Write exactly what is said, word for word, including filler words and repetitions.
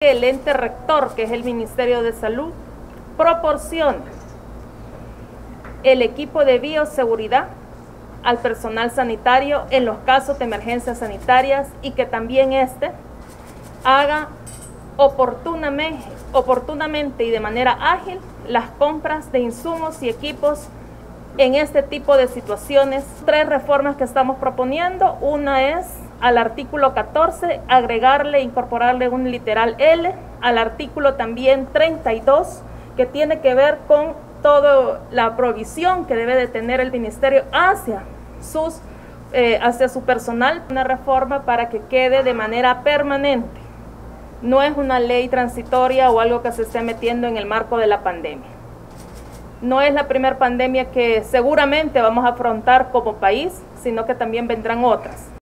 El ente rector, que es el Ministerio de Salud, proporciona el equipo de bioseguridad al personal sanitario en los casos de emergencias sanitarias y que también éste haga oportunamente, oportunamente y de manera ágil las compras de insumos y equipos en este tipo de situaciones. Tres reformas que estamos proponiendo. Una es al artículo catorce, agregarle, incorporarle un literal L, al artículo también treinta y dos, que tiene que ver con toda la provisión que debe de tener el ministerio hacia, sus, eh, hacia su personal. Una reforma para que quede de manera permanente. No es una ley transitoria o algo que se esté metiendo en el marco de la pandemia. No es la primera pandemia que seguramente vamos a afrontar como país, sino que también vendrán otras.